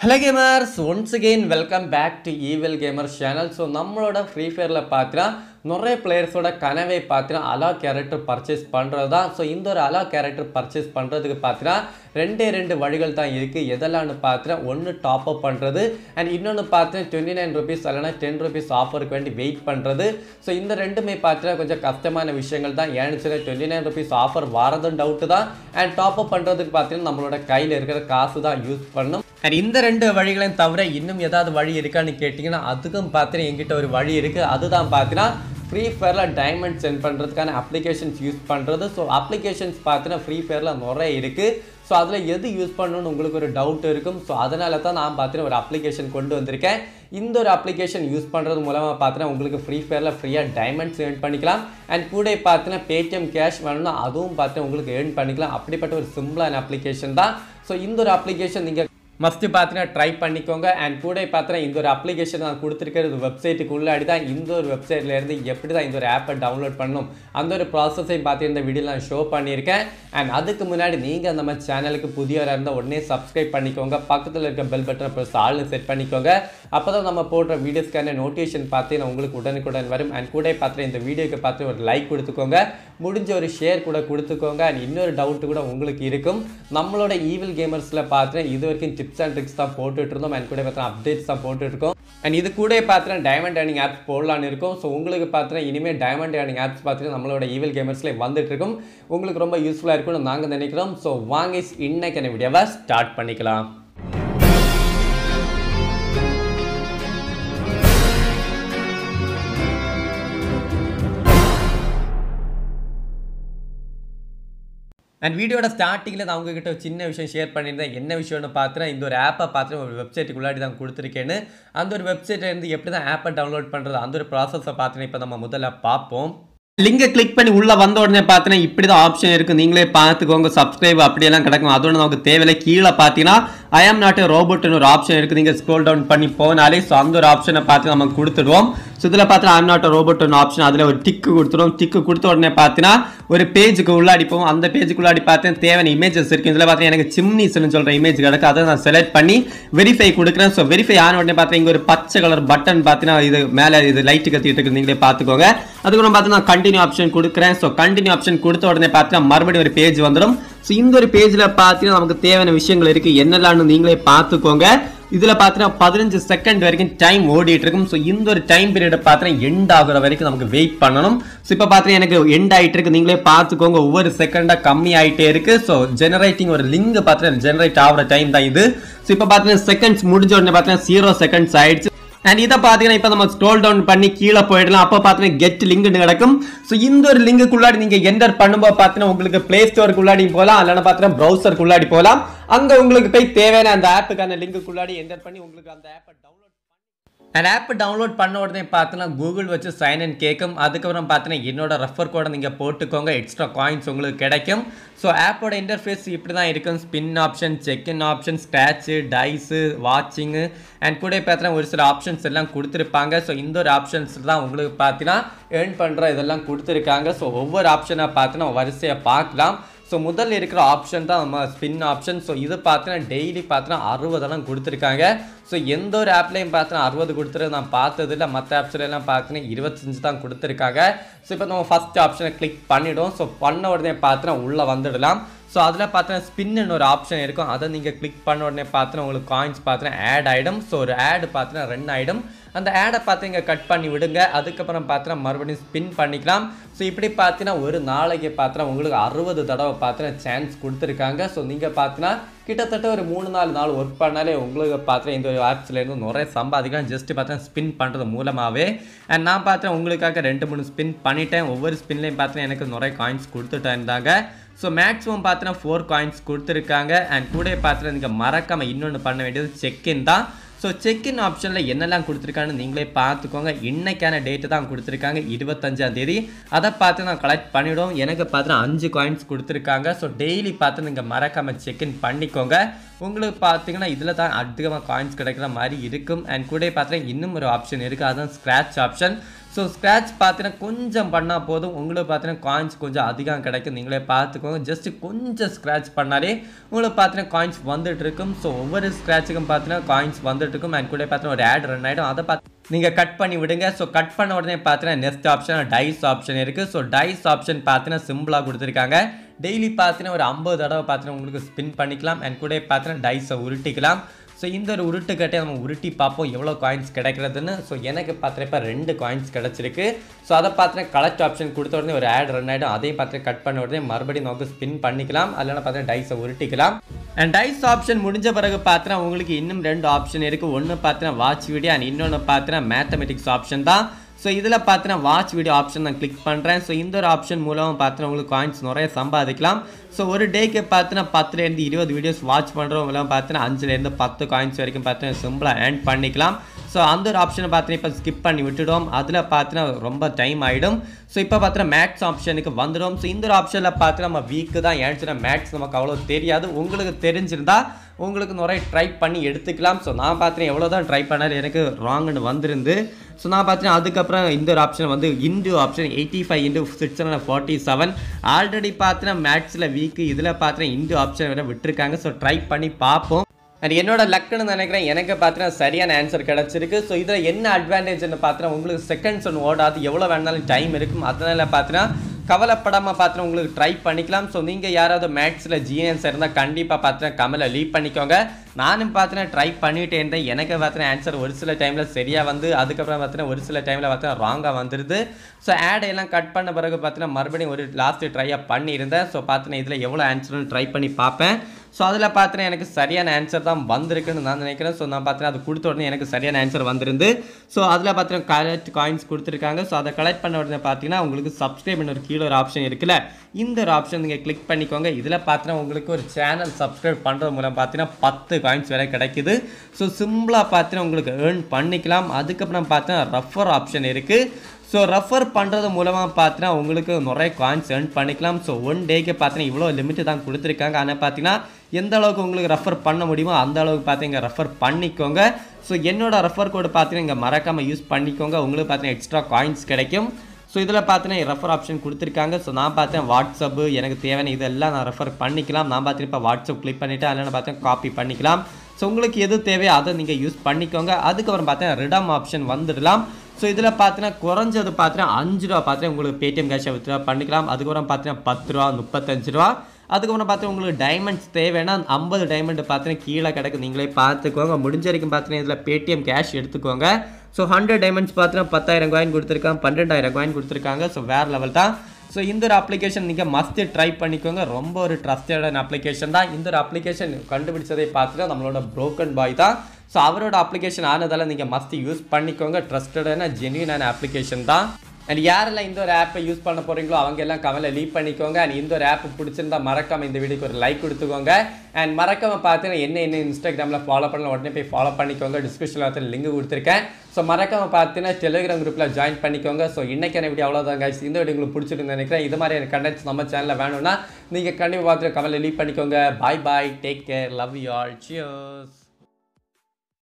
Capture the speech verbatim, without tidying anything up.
Hello gamers, once again welcome back to Evil Gamers channel. So நம்மளோட Free Fireல பாத்தீங்கன்னா நிறைய பிளேயர்ஸோட கனவை பாத்தீங்கன்னா அலா கேரக்டர் பர்ச்சேஸ் பண்றதா. சோ இந்த ஒரு அலா கேரக்டர் பர்ச்சேஸ் பண்றதுக்கு பாத்தீங்கன்னா ரெண்டே ரெண்டு வழிகள் தான் இருக்கு. எதெல்லாம்னு பாத்தீங்கன்னா ஒன்னு டாப் அப் பண்றது and இன்னொன்னு பாத்தீங்கன்னா twenty-nine rupees அல்லனா ten rupees ஆஃபருக்கு வேண்டி வெயிட் பண்றது. சோ இந்த ரெண்டுமே பாத்தீங்கன்னா கொஞ்சம் கஷ்டமான விஷயங்கள் தான். ஏன்னு சொன்னா twenty-nine rupees ஆஃபர் வரதும் டவுட் தான் and டாப் அப் பண்றதுக்கு பாத்தீங்கன்னா நம்மளோட கையில இருக்கிற காசு தான் யூஸ் பண்ணணும். and இந்த ரெண்டு வழிகளையும் தவிர இன்னும் ஏதாவது வழி இருக்கான்னு கேட்டிங்கன்னா அதுக்கும் பாத்தீங்கன்னா என்கிட்ட ஒரு வழி இருக்கு. அதுதான் பாத்தீங்கன்னா Free Fireல டைமண்ட் சென்ட் பண்றதுக்கான அப்ளிகேஷன்ஸ் யூஸ் பண்றது. ஸோ அப்ளிகேஷன்ஸ் பார்த்தீங்கன்னா Free Fireல நிறைய இருக்கு. ஸோ அதில் எது யூஸ் பண்ணணும்னு உங்களுக்கு ஒரு டவுட் இருக்கும். ஸோ அதனால தான் நான் பார்த்தீங்கன்னா ஒரு அப்ளிகேஷன் கொண்டு வந்திருக்கேன். இந்த ஒரு அப்ளிகேஷன் யூஸ் பண்ணுறது மூலமாக பார்த்தீங்கன்னா உங்களுக்கு Free Fireல ஃப்ரீயாக டைமண்ட்ஸ் ஏர்ன் பண்ணிக்கலாம். அண்ட் கூட பார்த்தீங்கன்னா பேடிஎம் கேஷ் வேணும்னா அதுவும் பார்த்தீங்கன்னா உங்களுக்கு ஏர்ன் பண்ணிக்கலாம். அப்படிப்பட்ட ஒரு சிம்பிளான அப்ளிகேஷன் தான். ஸோ இந்த ஒரு அப்ளிகேஷன் நீங்கள் மஸ்ட் பார்த்தீங்கன்னா ட்ரை பண்ணிக்கோங்க. அண்ட் கூட பார்த்தீங்கன்னா இந்த ஒரு அப்ளிகேஷன் நான் கொடுத்துருக்கிறது வெப்சைட்டுக்கு உள்ளாடி தான். இந்த ஒரு வெப்சைட்லேருந்து எப்படி தான் இந்த ஒரு ஆப்பை டவுன்லோட் பண்ணணும் அந்த ஒரு ப்ராசஸையும் பார்த்து இந்த வீடியோவில் நான் ஷோ பண்ணியிருக்கேன். அண்ட் அதுக்கு முன்னாடி நீங்கள் நம்ம சேனலுக்கு புதியவராக இருந்தால் உடனே சப்ஸ்கிரைப் பண்ணிக்கோங்க. பக்கத்தில் இருக்க பெல் பட்டனை ப்ரெஸ் ஆல்னு செட் பண்ணிக்கோங்க. அப்போ தான் நம்ம போடுற வீடியோஸ்க்கான நோட்டிஃபிகேஷன் பார்த்தீங்கன்னா உங்களுக்கு உடனுக்குடன் வரும். அண்ட் கூட பார்த்துட்டு இந்த வீடியோக்கு பார்த்து ஒரு லைக் கொடுத்துக்கோங்க. முடிஞ்ச ஒரு ஷேர் கூட கொடுத்துக்கோங்க. அண்ட் இன்னொரு டவுட் கூட உங்களுக்கு இருக்கும். நம்மளோட ஈவில் கேமர்ஸில் பார்த்துட்டு இது வரைக்கும் டிப்ஸ் அண்ட் ட்ரிக்ஸ் தான் போட்டுட்டு இருந்தோம். அண்ட் கூட பார்த்தா அப்டேட்ஸ் தான் போட்டுட்டு இருக்கோம். அண்ட் இது கூட பார்த்தீங்கன்னா டைமண்ட் ஏர்னிங் ஆப்ஸ் போடலான்னு இருக்கும். ஸோ உங்களுக்கு பார்த்தீங்கன்னா இனிமேல் டைமண்ட் ஏர்னிங் ஆப்ஸ் பார்த்தீங்கன்னா நம்மளோட ஈவில் கேமர்ஸ்ல வந்துட்டு இருக்கும். உங்களுக்கு ரொம்ப யூஸ்ஃபுல்லாக இருக்கும்னு நாங்கள் நினைக்கிறோம். ஸோ வாங்க இன்னைக்கான வீடியோவை ஸ்டார்ட் பண்ணிக்கலாம். அண்ட் வீடியோட ஸ்டார்டிங்கில் நான் உங்ககிட்ட ஒரு சின்ன விஷயம் ஷேர் பண்ணியிருந்தேன். என்ன விஷயம்னு பார்த்தீங்கன்னா இந்த ஒரு ஆப்பை பார்த்து ஒரு வெப்சைட்டுக்கு உள்ளாடி தான் கொடுத்துருக்கேன்னு. அந்த ஒரு வெப்சைட்லேருந்து எப்படி தான் ஆப்பை டவுன்லோட் பண்ணுறது அந்த ஒரு ப்ராசஸை பார்த்தீங்கன்னா இப்போ நம்ம முதல்ல பார்ப்போம். லிங்கை கிளிக் பண்ணி உள்ளே வந்த உடனே பார்த்தீங்கன்னா இப்படி தான் ஆப்ஷன் இருக்குது. நீங்களே பார்த்துக்கோங்க. சப்ஸ்கிரைப் அப்படியெல்லாம் கிடக்கும். அதோட நமக்கு தேவையில்லை. கீழே பார்த்தீங்கன்னா ஐ ஆம் நாட் ஏ ரோபோட்னு ஒரு ஆப்ஷன் இருக்குது. நீங்கள் ஸ்க்ரோல் டவுன் பண்ணி போனாலே ஸோ அந்த ஒரு ஆப்ஷனை பார்த்து நம்ம கொடுத்துடுவோம். ஸோ இதில் பார்த்தீங்கன்னா ஐ ஆம் நாட் ஏ ரோபோட்னு ஆப்ஷன் அதில் ஒரு டிக்கு கொடுத்துருவோம். டிக்கு கொடுத்த உடனே பார்த்தீங்கன்னா ஒரு பேஜுக்கு உள்ளாடி போவோம். அந்த பேஜுக்கு உள்ளாடி பார்த்தீங்கன்னா தேவையான இமேஜஸ் இருக்குது. இதில் பார்த்தீங்கன்னா எனக்கு சிம்னிஸ்னு சொல்கிற இமேஜ் கிடக்கு. அதை நான் செலக்ட் பண்ணி வெரிஃபை கொடுக்குறேன். ஸோ வெரிஃபை ஆன உடனே பார்த்தீங்கன்னா இங்கே ஒரு பச்சை கலர் பட்டன் பார்த்தீங்கன்னா இது மேலே இது லைட்டு கத்திட்டு இருக்குது. நீங்களே பார்த்துக்கோங்க. அதுக்கப்புறம் பார்த்தீங்கன்னா கண்டினியூ ஆப்ஷன் கொடுக்குறேன். ஸோ கண்டினியூ ஆப்ஷன் கொடுத்த உடனே பார்த்தீங்கன்னா மறுபடியும் ஒரு பேஜ் வந்துடும். ஸோ இந்த ஒரு பேஜில் பார்த்தீங்கன்னா நமக்கு தேவையான விஷயங்கள் இருக்குது. என்னெல்லாம்னு நீங்களே பார்த்துக்கோங்க. இதில் பார்த்தீங்கன்னா பதினஞ்சு செகண்ட் வரைக்கும் டைம் ஓடிட்டு இருக்கும். ஸோ இந்த ஒரு டைம் பீரியட் பார்த்தீங்கன்னா எண்ட் ஆகுற வரைக்கும் நமக்கு வெயிட் பண்ணணும். ஸோ இப்போ பார்த்தீங்கன்னா எனக்கு எண்ட் ஆகிட்டு இருக்கு. நீங்களே பார்த்துக்கோங்க. ஒவ்வொரு செகண்டாக கம்மி ஆகிட்டே இருக்கு. ஸோ ஜெனரேட்டிங் ஒரு லிங்க் பார்த்தீங்கன்னா ஜெனரேட் ஆகிற டைம் தான் இது. ஸோ இப்போ பார்த்தீங்கன்னா செகண்ட்ஸ் முடிஞ்ச உடனே பார்த்தீங்கன்னா ஜீரோ செகண்ட்ஸ் ஆயிடுச்சு. அண்ட் இதை பார்த்தீங்கன்னா இப்போ நம்ம ஸ்க்ரோல் டவுன் பண்ணி கீழே போயிடலாம். அப்போ பார்த்தீங்கன்னா கெட் லிங்க்னு கிடக்கும். ஸோ இந்த ஒரு லிங்குக்குள்ளாடி நீங்கள் என்டர் பண்ணும்போது பார்த்தீங்கன்னா உங்களுக்கு பிளே ஸ்டோருக்குள்ளாடி போகலாம். இல்லைன்னா பார்த்தீங்கன்னா ப்ரௌசருக்குள்ளாடி போகலாம். அங்கே உங்களுக்கு போய் தேவையான அந்த ஆப்புக்கான லிங்குக்குள்ளாடி என்டர் பண்ணி உங்களுக்கு அந்த ஆப்பை டவுன்லோட் அந்த ஆப் டவுன்லோட் பண்ண உடனே பார்த்தீங்கன்னா கூகுள் வச்சு சைன் இன் கேட்கும். அதுக்கப்புறம் பார்த்தீங்கன்னா என்னோட ரெஃபர் கோடை நீங்கள் போட்டுக்கோங்க. எக்ஸ்ட்ரா காயின்ஸ் உங்களுக்கு கிடைக்கும். ஸோ ஆப்போட இன்டர்ஃபேஸ் இப்படி தான் இருக்கும். Spin option, check in option, scratch, dice, watching and கூட பார்த்தீங்கன்னா ஒரு சில ஆப்ஷன்ஸ் எல்லாம் கொடுத்துருப்பாங்க. ஸோ இந்த ஒரு ஆப்ஷன்ஸ் தான் உங்களுக்கு பார்த்தீங்கன்னா ஏர்ன் பண்ணுற இதெல்லாம் கொடுத்துருக்காங்க. ஸோ ஒவ்வொரு ஆப்ஷனாக பார்த்தீங்கன்னா வரிசையாக பார்க்கலாம். ஸோ முதல்ல இருக்கிற ஆப்ஷன் தான் நம்ம ஸ்பின் ஆப்ஷன். ஸோ இது பார்த்தீங்கன்னா டெய்லி பார்த்தீங்கன்னா அறுபதெல்லாம் கொடுத்துருக்காங்க. ஸோ எந்த ஒரு ஆப்லையும் பார்த்தீங்கன்னா அறுபது கொடுத்துருது நான் பார்த்ததில்ல. மற்ற ஆப்ஸ்லாம் பார்த்தீங்கன்னா இருபத்தஞ்சு தான் கொடுத்துருக்காங்க. ஸோ இப்போ நம்ம ஃபஸ்ட் ஆப்ஷனை கிளிக் பண்ணிவிடும். ஸோ பண்ண உடனே பார்த்தீங்கன்னா உள்ளே வந்துடலாம். ஸோ அதில் பார்த்தீங்கன்னா ஸ்பின்னு ஒரு ஆப்ஷன் இருக்கும். அதை நீங்கள் கிளிக் பண்ண உடனே பார்த்தீங்கன்னா உங்களுக்கு காயின்ஸ் பார்த்தீங்கன்னா ஆட் ஆகிடும். ஸோ ஒரு ஆடு பார்த்தீங்கன்னா ரன் ஆகிடும். அந்த ஆடை பார்த்து இங்கே கட் பண்ணி விடுங்க. அதுக்கப்புறம் பார்த்தீங்கன்னா மறுபடியும் ஸ்பின் பண்ணிக்கலாம். ஸோ இப்படி பார்த்தீங்கன்னா ஒரு நாளைக்கு பார்த்தீங்கன்னா உங்களுக்கு அறுபது தடவை பார்த்தீங்கன்னா சான்ஸ் கொடுத்துருக்காங்க. ஸோ நீங்கள் பார்த்தீங்கன்னா கிட்டத்தட்ட ஒரு மூணு நாலு நாள் ஒர்க் பண்ணாலே உங்களுக்கு பார்த்தீங்கன்னா இந்த ஆப்ஸ்லேருந்து நிறைய சம்பாதிக்கலாம். ஜஸ்ட் பார்த்தீங்கன்னா ஸ்பின் பண்ணுறது மூலமாகவே. அண்ட் நான் பார்த்தீங்கன்னா உங்களுக்காக ரெண்டு மூணு ஸ்பின் பண்ணிட்டேன். ஒவ்வொரு ஸ்பின்லேயும் பார்த்தீங்கன்னா எனக்கு நிறைய காயின்ஸ் கொடுத்துட்டு இருந்தாங்க. ஸோ மேக்ஸிமம் பார்த்தீங்கன்னா ஃபோர் காயின்ஸ் கொடுத்துருக்காங்க. அண்ட் கூட பார்த்தீங்கன்னா நீங்கள் மறக்காமல் இன்னொன்று பண்ண வேண்டியது செக்இன் தான். ஸோ செக்இன் ஆப்ஷனில் என்னெல்லாம் கொடுத்துருக்காங்கன்னு நீங்களே பார்த்துக்கோங்க. இன்னைக்கான டேட்டு தான் கொடுத்துருக்காங்க இருபத்தஞ்சாம் தேதி. அதை பார்த்து நான் கலெக்ட் பண்ணிவிடும். எனக்கு பார்த்தீங்கன்னா அஞ்சு காயின்ஸ் கொடுத்துருக்காங்க. ஸோ டெய்லி பார்த்து நீங்கள் மறக்காமல் செக்இன் பண்ணிக்கோங்க. உங்களுக்கு பார்த்தீங்கன்னா இதில் தான் அதிகமாக காயின்ஸ் கிடைக்கிற மாதிரி இருக்கும். அண்ட் கூட பார்த்தீங்கன்னா இன்னும் ஒரு ஆப்ஷன் இருக்குது. அதுதான் ஸ்க்ராட்ச் ஆப்ஷன். ஸோ ஸ்க்ராட்ச் பார்த்தீங்கன்னா கொஞ்சம் பண்ணால் போதும், உங்களுக்கு பார்த்தீங்கன்னா காயின்ஸ் கொஞ்சம் அதிகம் கிடைக்கும். நீங்களே பார்த்துக்கோங்க. ஜஸ்ட் கொஞ்சம் ஸ்க்ராட்ச் பண்ணாலே உங்களுக்கு பார்த்தீங்கன்னா காயின்ஸ் வந்துட்டு இருக்கும். ஸோ ஒவ்வொரு ஸ்க்ராட்சுக்கும் பார்த்தீங்கன்னா காயின்ஸ் வந்துட்டு இருக்கும். அண்ட் கூட பார்த்தீங்கன்னா ஒரு ஆட் ரன் ஆகிடும். அதை பார்த்து நீங்கள் கட் பண்ணி விடுங்க. ஸோ கட் பண்ண உடனே பார்த்தீங்கன்னா நெக்ஸ்ட் ஆப்ஷன் டைஸ் ஆப்ஷன் இருக்குது. ஸோ டைஸ் ஆப்ஷன் பார்த்தீங்கன்னா சிம்பிளாக கொடுத்துருக்காங்க. டெய்லி பார்த்தீங்கன்னா ஒரு ஐம்பது தடவை பார்த்தீங்கன்னா உங்களுக்கு ஸ்பின் பண்ணிக்கலாம். அண்ட் கூட பார்த்தீங்கன்னா டைஸை உருட்டிக்கலாம். ஸோ இந்த ஒரு உருட்டுக்கட்டை நம்ம உருட்டி பார்ப்போம் எவ்வளோ காயின்ஸ் கிடைக்கிறதுன்னு. ஸோ எனக்கு பார்த்துறப்ப ரெண்டு காயின்ஸ் கிடச்சிருக்கு. ஸோ அதை பார்த்தீங்கன்னா கலெக்ட் ஆப்ஷன் கொடுத்த உடனே ஒரு ஆட் ரன் ஆகிடும். அதையும் பார்த்து கட் பண்ண உடனே மறுபடியும் நமக்கு ஸ்பின் பண்ணிக்கலாம். அதில் பார்த்தீங்கன்னா டைஸை உருட்டிக்கலாம். அண்ட் டைஸ் ஆப்ஷன் முடிஞ்ச பிறகு பார்த்தீங்கன்னா உங்களுக்கு இன்னும் ரெண்டு ஆப்ஷன் இருக்குது. ஒன்று பார்த்தீங்கன்னா வாட்ச் வீடியோ அண்ட் இன்னொன்று பார்த்தீங்கன்னா மேத்தமெட்டிக்ஸ் ஆப்ஷன் தான். ஸோ இதில் பார்த்தீங்கன்னா வாட்ச் வீடியோ ஆப்ஷன் நான் கிளிக் பண்ணுறேன். ஸோ இந்த ஒரு ஆப்ஷன் மூலம் பார்த்தீங்கன்னா உங்களுக்கு காயின்ஸ் நிறைய சம்பாதிக்கலாம். ஸோ ஒரு டேக்கு பார்த்தீங்கன்னா பத்துலேருந்து இருபது வீடியோஸ் வாட்ச் பண்ணுறவங்களாம் பார்த்தீங்கன்னா அஞ்சுலேருந்து பத்து காயின்ஸ் வரைக்கும் பார்த்தீங்கன்னா சிம்பிளாக ஏர்ன் பண்ணிக்கலாம். ஸோ அந்த ஒரு ஆப்ஷனை பார்த்தீங்கன்னா இப்போ ஸ்கிப் பண்ணி விட்டுடும். அதில் பார்த்தீங்கன்னா ரொம்ப டைம் ஆகிடும். ஸோ இப்போ பார்த்தீங்கன்னா மேக்ஸ் ஆப்ஷனுக்கு வந்துடும். ஸோ இந்த ஒரு ஆப்ஷனில் பார்த்தீங்கன்னா நம்ம வீக்கு தான் ஏன்ச்சுன்னா மேக்ஸ் நமக்கு அவ்வளோ தெரியாது. உங்களுக்கு தெரிஞ்சிருந்தா உங்களுக்கு நிறைய ட்ரை பண்ணி எடுத்துக்கலாம். ஸோ நான் பார்த்தீங்கன்னா எவ்வளோ தான் ட்ரை பண்ணாலும் எனக்கு ராங்னு வந்திருந்து. ஸோ நான் பார்த்தீங்கன்னா அதுக்கப்புறம் இந்த ஒரு ஆப்ஷன் வந்து into option eighty five into six hundred forty seven already பார்த்தீங்கன்னா மேக்ஸில் வீக்கு இதில் பார்த்தீங்கன்னா இன்டு ஆப்ஷன் வேறு விட்டுருக்காங்க. ஸோ ட்ரை பண்ணி பார்ப்போம். அண்ட் என்னோட லக்குன்னு நினைக்கிறேன் எனக்கு பார்த்தீங்கன்னா சரியான ஆன்சர் கிடச்சிருக்கு. ஸோ இதில் என்ன அட்வான்டேஜ்னு பார்த்தீங்கன்னா உங்களுக்கு செகண்ட்ஸ் ஒன்று ஓடாது, எவ்வளோ வேணாலும் டைம் இருக்கும். அதனால் பார்த்தீங்கன்னா கவலைப்படாமல் பார்த்தீங்கன்னா உங்களுக்கு ட்ரை பண்ணிக்கலாம். ஸோ நீங்கள் யாராவது மேக்ஸில் ஜீனியன்ஸ் இருந்தால் கண்டிப்பாக பார்த்தீங்கன்னா கமெண்ட்டில் லீவ் பண்ணிக்கோங்க. நானும் பார்த்தீங்கன்னா ட்ரை பண்ணிகிட்டே இருந்தேன். எனக்கு பார்த்தீங்கன்னா ஆன்சர் ஒரு சில டைமில் சரியாக வந்து அதுக்கப்புறம் பார்த்தீங்கன்னா ஒரு சில டைமில் பார்த்தீங்கன்னா ராங்காக வந்துடுது. ஸோ ஆட் எல்லாம் கட் பண்ண பிறகு பார்த்தீங்கன்னா மறுபடியும் ஒரு லாஸ்ட்டு ட்ரையாக பண்ணியிருந்தேன். ஸோ பார்த்தீங்கன்னா இதில் எவ்வளோ ஆன்சர்னு ட்ரை பண்ணி பார்ப்பேன். ஸோ அதில் பார்த்தீங்கன்னா எனக்கு சரியான ஆன்சர் தான் வந்திருக்குன்னு நான் நினைக்கிறேன். ஸோ நான் பார்த்தீங்கன்னா அது கொடுத்த உடனே எனக்கு சரியான ஆன்சர் வந்திருந்து. ஸோ அதில் பார்த்தீங்கன்னா கலெக்ட் காயின்ஸ் கொடுத்துருக்காங்க. ஸோ அதை கலெக்ட் பண்ண உடனே பார்த்தீங்கன்னா உங்களுக்கு சப்ஸ்கிரைப் பண்ண ஒரு கீழே ஒரு ஆப்ஷன் இருக்குல்ல, இந்த ஒரு ஆப்ஷன் நீங்கள் கிளிக் பண்ணிக்கோங்க. இதில் பார்த்தீங்கன்னா உங்களுக்கு ஒரு சேனல் சப்ஸ்கிரைப் பண்ணுறது மூலம் பார்த்தீங்கன்னா பத்து காயின்ஸ் வரை கிடைக்குது. ஸோ சிம்பிளாக பார்த்தீங்கன்னா உங்களுக்கு ஏர்ன் பண்ணிக்கலாம். அதுக்கப்புறம் பார்த்தீங்கன்னா ரெஃபர் ஆப்ஷன் இருக்குது. ஸோ ரெஃபர் பண்ணுறது மூலமாக பார்த்தீங்கன்னா உங்களுக்கு நிறைய காயின்ஸ் ஏர்ன் பண்ணிக்கலாம். ஸோ ஒன் டேக்கு பார்த்தீங்கன்னா இவ்வளோ லிமிட்டு தான் கொடுத்துருக்காங்க. ஆனால் பார்த்தீங்கன்னா எந்த அளவுக்கு உங்களுக்கு ரெஃபர் பண்ண முடியுமோ அந்த அளவுக்கு பார்த்தீங்க ரெஃபர் பண்ணிக்கோங்க. ஸோ என்னோட ரெஃபர் கோடு பார்த்தீங்கன்னா இங்கே மறக்காமல் யூஸ் பண்ணிக்கோங்க. உங்களுக்கு பார்த்தீங்கன்னா எக்ஸ்ட்ரா காயின்ஸ் கிடைக்கும். ஸோ இதில் பார்த்தீங்கன்னா ரெஃபர் ஆப்ஷன் கொடுத்துருக்காங்க. ஸோ நான் பார்த்தேன் வாட்ஸ்அப்பு எனக்கு தேவையான இதெல்லாம் நான் ரெஃபர் பண்ணிக்கலாம். நான் பார்த்தீங்கன்னா இப்போ வாட்ஸ்அப் கிளிக் பண்ணிவிட்டு அதில் நான் பார்த்தேன் காப்பி பண்ணிக்கலாம். ஸோ உங்களுக்கு எது தேவையோ அதை நீங்கள் யூஸ் பண்ணிக்கோங்க. அதுக்கப்புறம் பார்த்தீங்கன்னா ரிடம் ஆப்ஷன் வந்துடலாம். ஸோ இதில் பார்த்தீங்கன்னா குறைஞ்சது பார்த்தீங்கன்னா அஞ்சு ரூபா பார்த்தீங்கன்னா உங்களுக்கு பேடிஎம் கேஷை வித்ட்ரா பண்ணிக்கலாம். அதுக்கப்புறம் பார்த்தீங்கன்னா பத்து ரூபா முப்பத்தஞ்சு ரூபா. அதுக்கப்புறம் பார்த்தீங்கன்னா உங்களுக்கு டைமண்ட்ஸ் தேவைன்னா ஐம்பது டைமண்ட் பார்த்தீங்கன்னா கீழே கிடக்கு, நீங்களே பார்த்துக்கோங்க. முடிஞ்ச வரைக்கும் பார்த்தீங்கன்னா இதில் பேடிஎம் கேஷ் எடுத்துக்கோங்க. ஸோ ஹண்ட்ரட் டைமண்ட்ஸ் பார்த்தீங்கன்னா பத்தாயிரம் காயின் கொடுத்துருக்காங்க, பன்னெண்டாயிரம் காயின் கொடுத்துருக்காங்க. ஸோ வேறு லெவல் தான். ஸோ இந்த ஒரு அப்ளிகேஷன் நீங்கள் மஸ்ட் ட்ரை பண்ணிக்கோங்க. ரொம்ப ஒரு ட்ரஸ்டடான அப்ளிகேஷன் தான். இந்த ஒரு அப்ளிகேஷன் கண்டுபிடிச்சதை பார்த்துட்டு நம்மளோட ப்ரோக்கன் பாய் தான். ஸோ அவரோட அப்ளிகேஷன் ஆனதால் நீங்கள் மஸ்ட் யூஸ் பண்ணிக்கோங்க. ட்ரஸ்டடான ஜென்யூனான அப்ளிகேஷன் தான். அண்ட் யாரெல்லாம் இந்த ஒரு ஆப்பை யூஸ் பண்ண போகிறீங்களோ அவங்க எல்லாம் கமெண்ட்டில் லீவ் பண்ணிக்கோங்க. அண்ட் இந்த ஒரு ஆப் பிடிச்சிருந்தா மறக்காமல் இந்த வீடியோக்கு ஒரு லைக் கொடுத்துக்கோங்க. அண்ட் மறக்காமல் பார்த்தீங்கன்னா என்ன என்ன இன்ஸ்டாகிராமில் ஃபாலோ பண்ணலாம் உடனே போய் ஃபாலோ பண்ணிக்கோங்க. டிஸ்கிரிப்ஷனில் வந்து லிங்க் கொடுத்துருக்கேன். ஸோ மறக்காமல் பார்த்தீங்கன்னா டெலிகிராம் குரூப்பில் ஜாயின் பண்ணிக்கோங்க. ஸோ இன்றைக்கான வீடியோ அவ்வளோதான் guys. இந்த வீடியோ உங்களுக்கு பிடிச்சிருந்து நினைக்கிறேன். இது மாதிரி எனக்கு கண்டென்ட்ஸ் நம்ம சேனலில் வேணும்னா நீங்கள் கண்டிப்பாக பார்த்துட்டு கமெண்ட்டில் லீவ் பண்ணிக்கோங்க. Bye bye, take care, love you all, cheers.